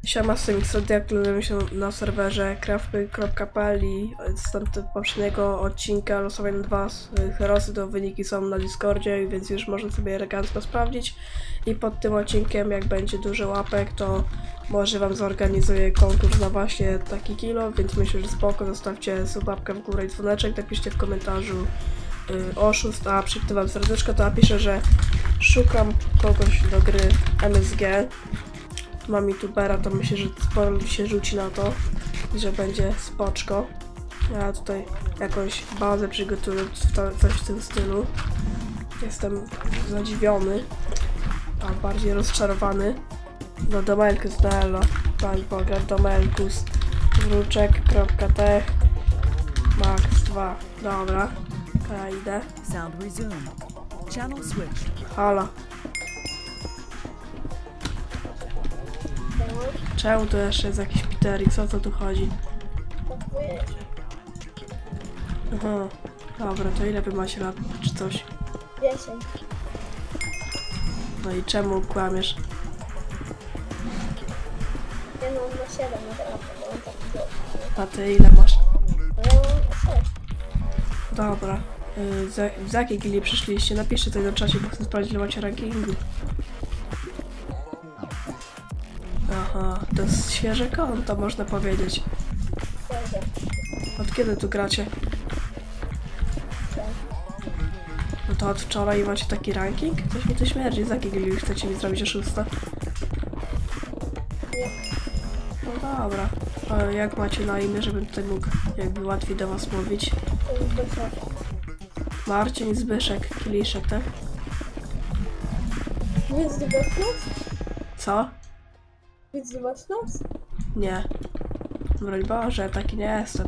Siema, z tym Xodiaklujemy się na serwerze craftplay.pl i z poprzedniego odcinka losowania 2 herosy, to wyniki są na Discordzie, więc już można sobie elegancko sprawdzić. I pod tym odcinkiem, jak będzie dużo łapek, to może wam zorganizuję konkurs na właśnie taki kilo, więc myślę, że spoko, zostawcie łapkę w górę i dzwoneczek, napiszcie w komentarzu oszust, a przypnę wam serduszko, to napiszę, że szukam kogoś do gry MSG. Mam youtubera, to myślę, że sporo ludzi się rzuci na to, że będzie spoczko. Ja tutaj jakąś bazę przygotuję, coś w tym stylu. Jestem zadziwiony, a bardziej rozczarowany. No Domelkus na elo, Pan Boga, Domelkus, wróczek.tech, max 2, dobra, ja idę. Sound resume. Channel switch. Halo. Czemu tu jeszcze jest jakiś Piterik? O co tu chodzi? Aha, dobra, to ile wy macie lat, czy coś? 10. No i czemu kłamiesz? Ja mam na 7 naprawdę, bo mam taki dziób. A ty ile masz? No ja mam 6. Dobra. Z jakiej gildii przyszliście? Napiszcie tutaj na czacie, bo chcę sprawdzić, ile macie rankingu. Aha, to jest świeże konto, można powiedzieć. Od kiedy tu gracie? No to od wczoraj macie taki ranking? Coś mi to śmierdzi. Z jakiej gildii chcecie mi zrobić oszusta? No dobra. A jak macie na imię, żebym tutaj mógł jakby łatwiej do was mówić? Marcin, Zbyszek, Kieliszek, tak? Nic zdybasz nas? Co? Nic zdybasz nas? Nie. Broń Boże, taki nie jestem.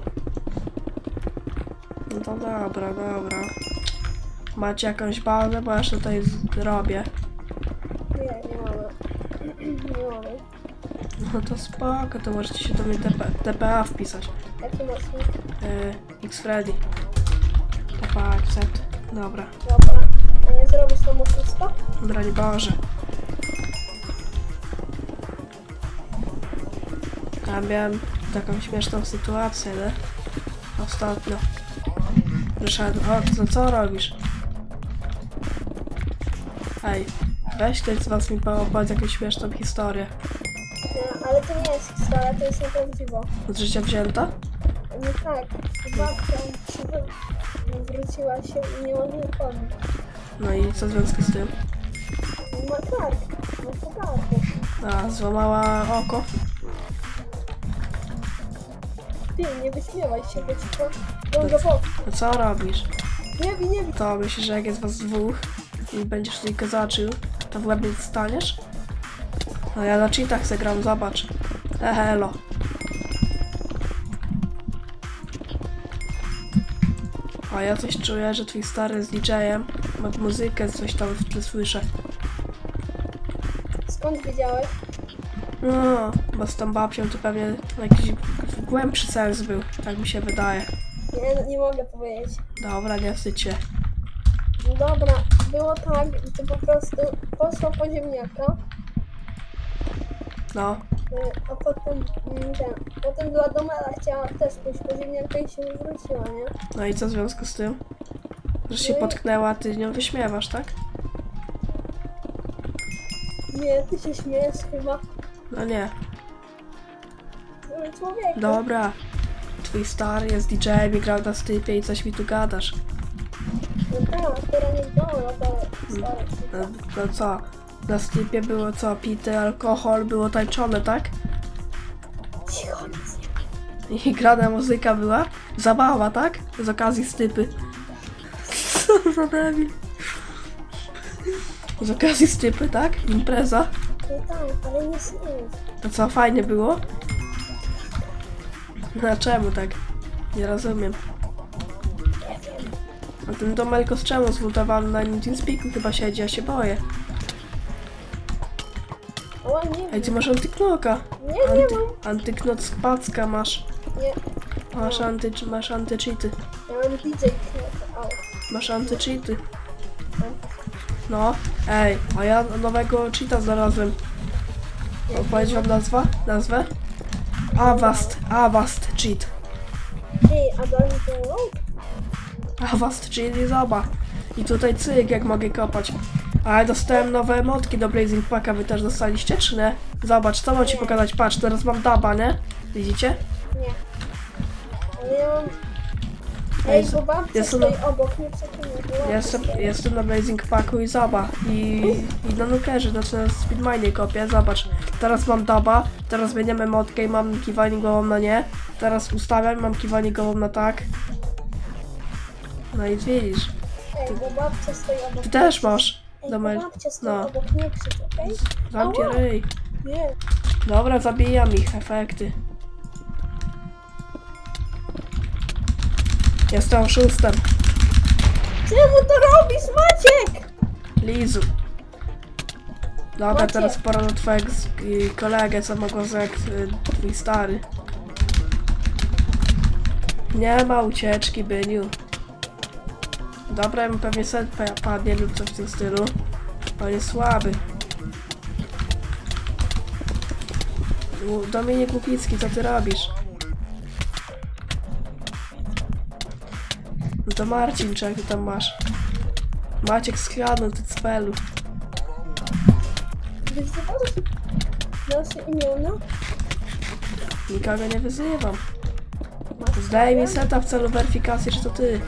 No to dobra, dobra. Macie jakąś bazę, bo ja jeszcze tutaj robię. Nie mamy. Nie mamy. No to spoko, to możecie się do mnie TPA wpisać. Jaki masz nick? Xfreddy. TPA accept. Dobra. Dobra. A nie zrobisz tam oszusta? Broń Boże. Ja miałem taką śmieszną sytuację, nie? Ostatnio. Wyszedłem. O, to co robisz? Ej, weź ktoś z was mi opowiedz jakąś śmieszną historię. Nie, ale to nie jest historia, to jest nieprawdziwa. Z życia wzięta? Nie tak. Babcia wróciła się i nie mogła pomóc. No i co w związku z tym? Ma kark. Ma pogardę. A, złamała oko? Ty, nie wyśmiewaj się, bo ci to... No co robisz? Nie bij, nie bij. To myślisz, że jak jest was dwóch i będziesz tylko zaczął, to w łeb nie dostaniesz? No ja na cheatach zagram, zobacz. Elo. A ja coś czuję, że twój stary z DJ-em ma muzykę, coś tam w tle słyszę. Skąd wiedziałeś? No, bo z tą babcią to pewnie jakiś głębszy sens był, tak mi się wydaje. Nie mogę powiedzieć. Dobra, nie wstydź się. No dobra, było tak, że po prostu poszła po ziemniaka, No, a potem dla Domela chciała też pójść po ziemniaka i się wróciła, nie? no i co w związku z tym? Że się No i- potknęła, a ty nią wyśmiewasz, tak? Nie, ty się śmiejesz chyba. No nie. Człowieku. Dobra. Twój stary jest DJ-em i grał na stypie i coś mi tu gadasz. No tak, teraz nie Domela, to stary. No co? Na stypie było co? Pity, alkohol, było tańczone, tak? Cicho, nic nie. I grana muzyka była? Zabawa, tak? Z okazji stypy. Co za debil. Z okazji stypy, tak? Impreza. No tak, ale nic nie mów. To co, fajnie było? No a czemu tak? Nie rozumiem. Nie wiem. A ten Domelko z czemu zmutowany na TeamSpeaku chyba siedzi, ja się boję. O, nie Ej, wiem. ty masz antyknoka. Nie mam. Antyknot z packa masz. Nie, Masz anty-cheaty. ja mam DJ Knot, Masz anty-cheaty. No, ej, a ja nowego cheata znalazłem. Opowiedz wam nazwę? Avast Cheat. Ej, a dasz download? Avast Cheat i zobacz. I tutaj cyk, jak mogę kopać. Ale dostałem nowe emotki do Blazing Packa, wy też dostaliście, czy nie? Zobacz, co mam ci pokazać, patrz, teraz mam daba, nie? Widzicie? Nie. Ale ja mam... Ej, bo babcia jestem stoi obok, nie przeklinaj. Jestem na Blazing Packu i zobacz. I na nukerze, znaczy na speedminie kopię, zobacz. Teraz mam daba, teraz zmieniam emotkę i mam kiwanie głową na nie. Teraz ustawiam, mam kiwanie głową na tak. No i widzisz. Ej, bo babcia stoi obok. Ty też masz. Ej, Do bo mail. babcia stoi No. obok, nie krzycz, okej? Zamknij Ała. ryj. Nie. Dobra, zabijam ich, efekty. Jestem oszustem. Czemu to robisz, Maciek? Lizu. Dobra, Maciek. teraz pora do twojego kolegę, co mogło jak twój stary. Nie ma ucieczki, Byniu. Dobra, mu pewnie set padnie lub coś w tym stylu. On jest słaby. Dominik Łupicki, co ty robisz? No to Marcin, czy jak ty tam masz? Maciek skradł, ty cpelu. Wyzywasz nasze imiona? Nikogo nie wyzywam. Masz Zdaj mi sprawę? seta w celu weryfikacji, czy to ty.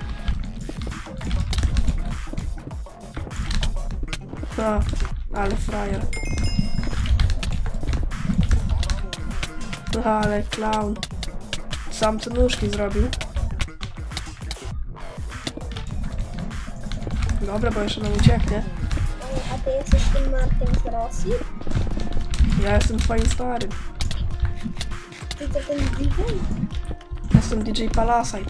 No, ale frajer. No, ale clown. Sam te nóżki zrobił. Dobra, bo jeszcze nam ucieknie. A ty jesteś tym Markiem z Rosji? Ja jestem twoim starym. Ty to ten DJ? Jestem DJ Palasite.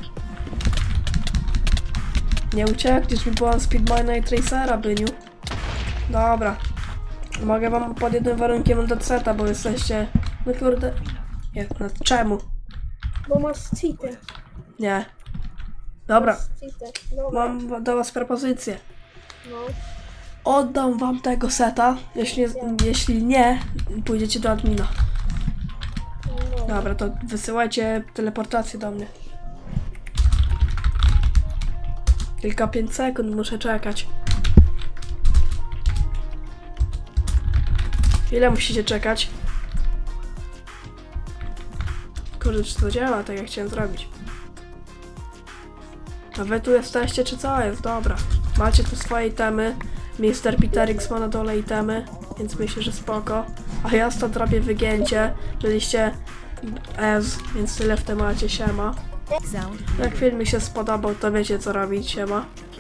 Nie uciekniesz mi, bo mam Speedmina i Tracera, Byniu. Dobra. Mogę wam pod jednym warunkiem dać seta, bo jesteście... No kurde... Nie, no czemu? Bo masz cheaty. Nie. Dobra, Masz cheaty. Dobra. mam do was propozycję. No. Oddam wam tego seta, jeśli nie, pójdziecie do admina. No. Dobra, to wysyłajcie teleportację do mnie. Tylko 5 sekund muszę czekać. Ile musicie czekać? Kurde, czy to działa tak jak chciałem zrobić? A wy tu jesteście, czy co jest? Dobra. Macie tu swoje itemy. Mr. Peterix ma na dole itemy, więc myślę, że spoko. A ja stąd robię wygięcie. Byliście więc tyle w temacie, siema. Sound Jak film mi się spodobał, to wiecie co robić, siema.